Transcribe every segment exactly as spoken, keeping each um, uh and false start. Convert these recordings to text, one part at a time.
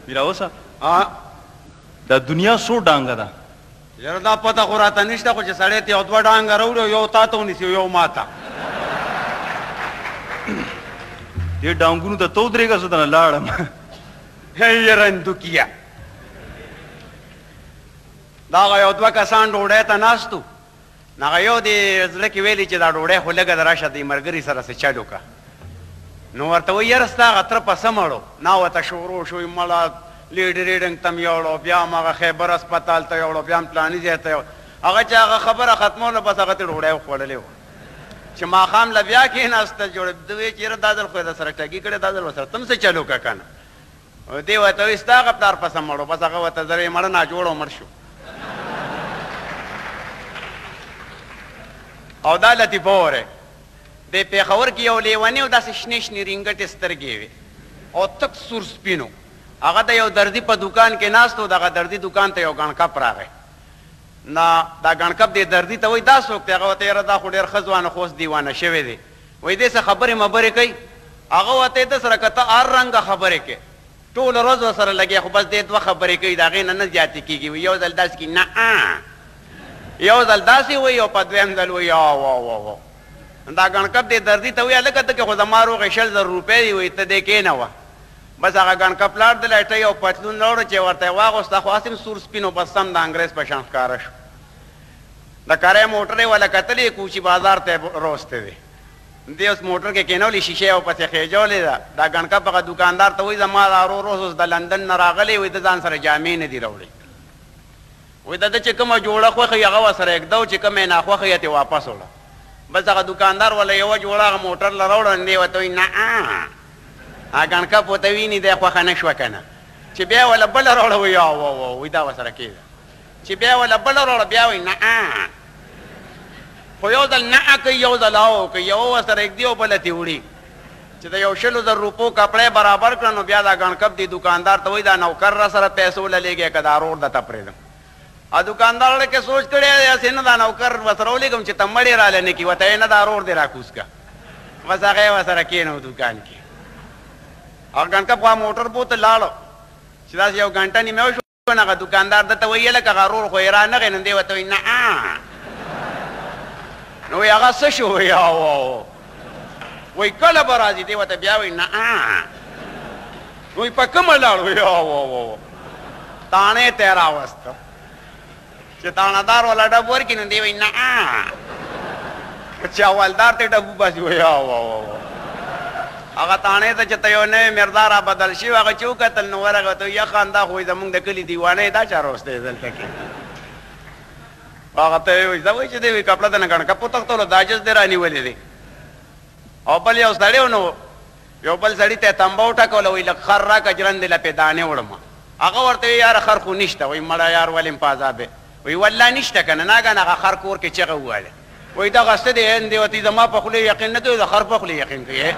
میرا اوسه دا دنیا سو ډانګه ده یاره دا پته خو راته نشته خو چې سړی ته یو دوه ډانګه راوړي یو تا ته ونیسي یو ما ته دې ډانګونو ته ته ودرېږه زه دنه لاړم یاره اندوکیه دا هغه یو دوه کسان ډوډۍ ته ناست وو نو هغه یو دې زړه کې ویلي چې دا ډوډۍ خو لږه د راشه دې ملګري سره څه چل وکړه نو ورته وایي یاره ستا هغه تره په څه مړو نا ورته شروع شوی مړه لیډي ریډنګ ته م یوړو بیا هم هغه خیبر اسپتال ته یوړو بیا هم پلاني ځای ته هغه چې هغه خبره ختموله بس هغه ته ډوډۍ وخوړلې وه چې ماښام له بیا کېناسته جوړ ده وایي چې یاره دا ځل خو یې درسره ټګي کړې دا ځل ورسره ته هم څه چل وکړه که نه دې ورته وایي ستا هغه پلار پسه مړو بس هغه ورته زه یې مړه ناجوړ مړ شو او دا لطیفه وره د پېښور کې یو لیونی و داسې شنې شنې رینګټې سترګې وې او تک سور سپینو هغه د یو دردي په دکان کې ناست و دغه دردي دکان ته یو ګڼکپ راغی نه دا ګڼکپ دې دردي ته وایي دا څوک دی هغه ورته یاره دا خو ډېر ښه ځوان خو اوس دیوانه شوی دی وایي دې څه خبرې مبرې کوي هغه ورته د سره که ته هر رنګه خبرې کوې ټوله ورځ ورسره لګیا خو بس دې دوه خبرې کوي د هغې نه نه زیاتې کېږي وایي یو ځل داسې کي نه یو ځل داسې وایي او په دویم ځل وایي او دا ګڼکپ دې دردي ته وایي هلکه ته کې خو زما روغې شل زر روپۍ دي وایي ته دې کېنوه بس هغه ګڼکپ لاړ د لټۍ او پتلون راوړه چې ورته یې واغوسته خو هسې هم سور سپینو بس سم د انګریز په شان ښکاره شو د کری موټر یې وله کتلې کوچي بازار ته یې روستی دی دې اوس موټر کې کېنولې شیشې او پسې خېجولې ده دا ګڼکپ هغه دوکاندار ته وایي زما دا ورور اوس د لندن نه راغلی وایي د ځان سره جامې نه دي راوړی وایي د ده چې کومه جوړه خوښه وي هغه ورسره یږده چې کومه یې ناخوښه یې ترې واپس وړه بس هغه دوکاندار وله یوه جوړه هغه موټر له راوړه دې ورته وایي نه هغه ګڼکپ ورته ویني دی خوښه نه شوه که نه چې بیا یې وله بله راوړه وایي وایي دا ورسره کېده چې بیا یې وله بله راوړه بیا وایي نه خو یو ځل نه کوي یو ځل او کوي یو ورسره یږدي او بله ترې وړي چې د یو شلو زر روپو کپړی برابر کړه نو بیا دا ګڼکپ دې دوکاندار ته وایي دا نوکر را سره پیسو له لېږې که دا رور درته پرېږدم ا دوکاندار کې سوچ کړی دی نه دا نوکر ورسره ولیږم چې ته مړې راله نه کي ورته یې نه دا رور دې راکوز که بس هغه یې ورسره کېنو دوکان کې او ګڼکپ خوا موټر بوته لاړو چې داسې یو ګنټه نیمه وشو نو هغه دوکاندار ده ته وایي لکه هغه رور خو یې رانغی نو دې ورته وایي نه نو وایي هغه څه شو وایي وایي کله به راځي دې ورته بیا وایي نه وایي په کومه لاړ وایي تاڼې ته یې راوسته چې تاڼهدار والا ډب ورکړي نو دې وایي نه چې اولدار ته ډب وباسي وایي هغه تاڼې ته چې ته یو نوی مردا را بدل شي هغه چې وکتل نو ورغه ته یا خان دا خو زمونږ د کلي دیوانه دا چا راوستی دلته کې هغه ته یې وایي زه وایي چې دی وایي کپړه ته نه ګڼکپ وتښتولو دا جز دې رانیولې دی او بل یو سړی نو یو بل سړي ته یې تمبه وټکوله وایي لږ خر راکړه ژرندې لپې دانې وړمه هغه ورته وایي یاره خر خو نشته وایي مړه یار ولې م په عذاب وایي والله نشته که نه ناګان هغه خر کور کې چغه ووهله وایي دغه څه دی دې ورته زما په خولې یقین نه کوي د خر په خولې یقین کوي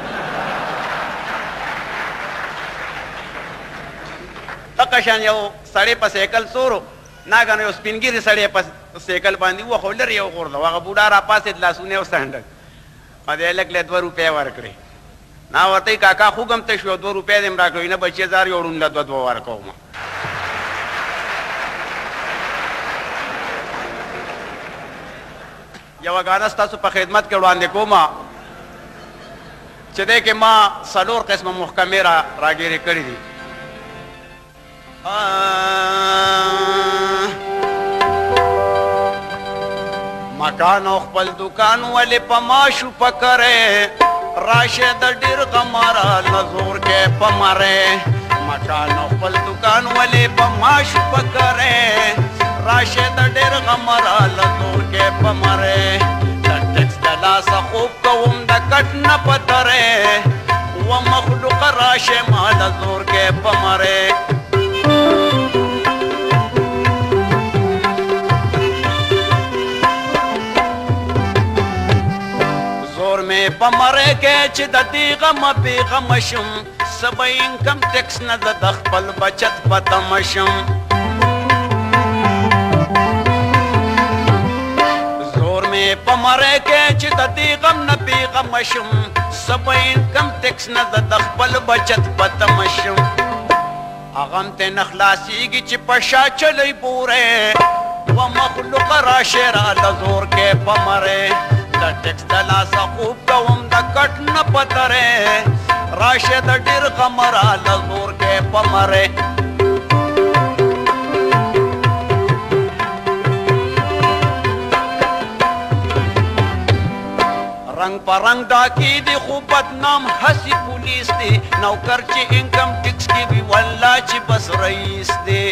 دقه شان یو سړی په سایکل سورو ناګان یو سپینګیري سړی په سایکل باندې وخو لرې یې وغورځو هغه بوډا راپاسېد لاسونه یې وڅنډل او دې هلک له دوه روپۍ ورکړې نا ورته کاکا خوږم ته شو دوه روپۍ دې م راکړوي نه بچې زار یوړون له دوه دوه ورکوم یوه ګانه ستاسو په خدمت کې وړاندې کومه چې دی کې ما څلور قسمه محکمې را راګیرې کړي دي مکان او خپل دکان ولې په ماشو پکرې راشه د ډېر غماره نظور کې پمرې مکان او خپل دکان ولې په ماشو پکرې راشه د ډېر غماره نظور کې پمرې د ټکس د لاسه خوب کوم د کټ نه پترې و مخلوق راشه ما د زور کې پمرې پمره کې چې د دې غم بې غم شم سبا انکم ټیکس نه د خپل بچت په تمه شم زور مې پمره کې چې د دې غم نه بې غم شم سبا انکم ټیکس نه د خپل بچت په تمه شم اغم ته نخلاصیږي چې پشا چلی پوره و مخلوق راشه را لزور کې پمره د ټیکس د لاسه خوب کوم د کټ نه پتره راشه د ډېر غم را لزور کې پمره رنگ پر رنگ ڈاکی دی خوب بدنام ہسی پولیس دی نوکر چی انکم ٹیکس کی بھی واللہ چی بس رئیس دی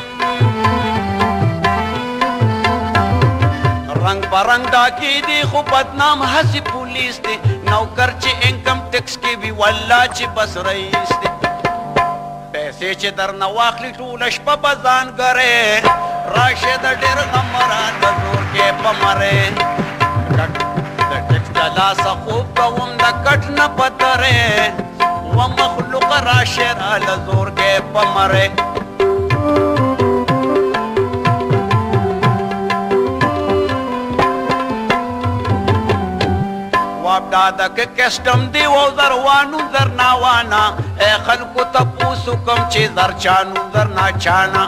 رنگ پر رنگ ڈاکی دی خوب بدنام ہسی پولیس دی نوکر چی انکم ٹیکس کی بھی واللہ چی بس رئیس دی پیسے چی در نواخلی ٹولش پا بزان گرے راشد ڈیر غمران دزور کے پمرے لاسه خوب کوم د کټ نه پتره و مخلوق راشه را لزور کې پمره وابدا د کسٹم دی و زروانو زرناوانا اے خلکو تپوسو کم چې زرچانو زرنا چانا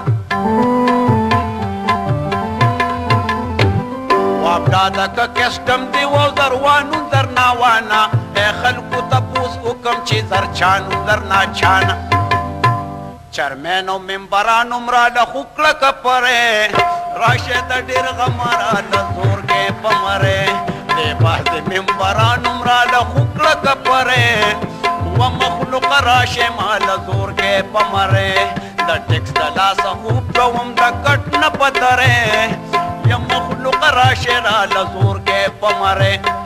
وابدا د کسٹم دی و زروانو زرناوانا اے خلکو تپوس حکم چې زرچانو زرنا چانا چرمینو ممبرانو مرا د خوکړه کپره راشه د ډېر غمرا لزور کې پمره دی باز ممبرانو مرا د خوکړه کپره و مخلوق راشه مال زور کې پمره د ټیکس د لاسه خوب کوم د کټ نه پتره یا مخلوق راشه را لزور کې پمره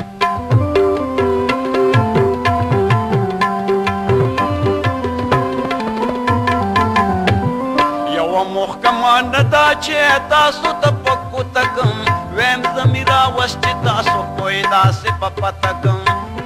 محکمان دا چې تاسو ته پکو تکم ویم زمیرا وس چې تاسو کوئی داسې په پتکم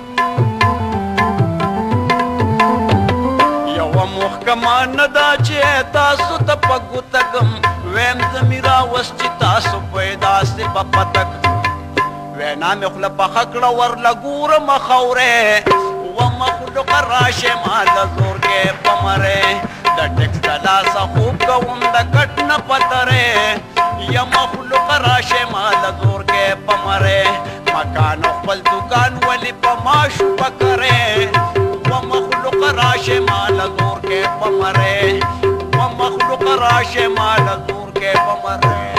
یو محکمان دا چې تاسو ته پکو تکم ویم زمیرا وس چې تاسو کوئی داسې په پتک وینا مې خوله پخه کړه ورله ګوره مخوره و مخلوق راشه ما لزور کې پمره د ټیکس د لاسه خوب کوم د کټ نه پتره یا مخلوق راشه ما لزور کې پمره مکان خپل دکان ولی په ماشو پکره و مخلوق راشه ما لزور کې پمره و مخلوق راشه ما لزور کې پمره